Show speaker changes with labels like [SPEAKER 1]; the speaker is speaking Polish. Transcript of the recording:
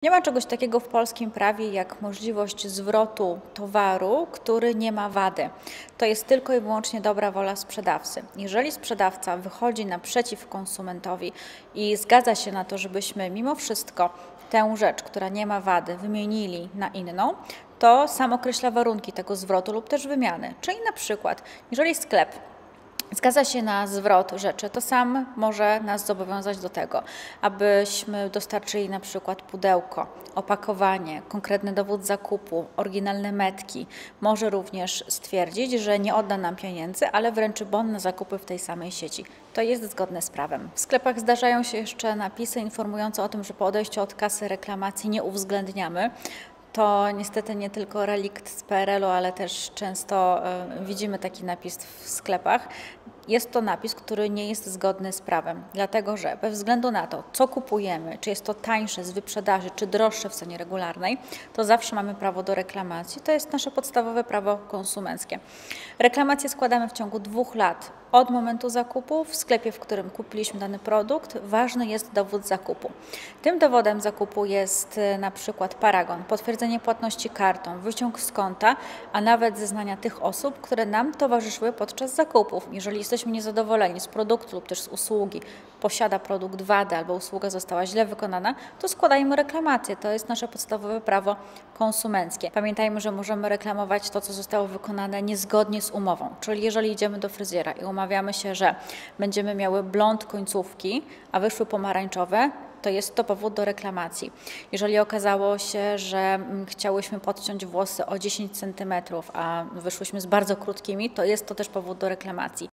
[SPEAKER 1] Nie ma czegoś takiego w polskim prawie jak możliwość zwrotu towaru, który nie ma wady. To jest tylko i wyłącznie dobra wola sprzedawcy. Jeżeli sprzedawca wychodzi naprzeciw konsumentowi i zgadza się na to, żebyśmy mimo wszystko tę rzecz, która nie ma wady, wymienili na inną, to sam określa warunki tego zwrotu lub też wymiany. Czyli na przykład, jeżeli sklep zgadza się na zwrot rzeczy, to sam może nas zobowiązać do tego, abyśmy dostarczyli na przykład pudełko, opakowanie, konkretny dowód zakupu, oryginalne metki. Może również stwierdzić, że nie odda nam pieniędzy, ale wręczy bon na zakupy w tej samej sieci. To jest zgodne z prawem. W sklepach zdarzają się jeszcze napisy informujące o tym, że po odejściu od kasy reklamacji nie uwzględniamy. To niestety nie tylko relikt z PRL-u, ale też często widzimy taki napis w sklepach. Jest to napis, który nie jest zgodny z prawem, dlatego że bez względu na to, co kupujemy, czy jest to tańsze z wyprzedaży, czy droższe w cenie regularnej, to zawsze mamy prawo do reklamacji. To jest nasze podstawowe prawo konsumenckie. Reklamację składamy w ciągu 2 lat od momentu zakupu. W sklepie, w którym kupiliśmy dany produkt, ważny jest dowód zakupu. Tym dowodem zakupu jest na przykład paragon, potwierdzenie płatności kartą, wyciąg z konta, a nawet zeznania tych osób, które nam towarzyszyły podczas zakupów. Jeżeli jesteśmy niezadowoleni z produktu lub też z usługi, posiada produkt wadę albo usługa została źle wykonana, to składajmy reklamację. To jest nasze podstawowe prawo konsumenckie. Pamiętajmy, że możemy reklamować to, co zostało wykonane niezgodnie z umową. Czyli jeżeli idziemy do fryzjera i umawiamy się, że będziemy miały blond końcówki, a wyszły pomarańczowe, to jest to powód do reklamacji. Jeżeli okazało się, że chciałyśmy podciąć włosy o 10 cm, a wyszłyśmy z bardzo krótkimi, to jest to też powód do reklamacji.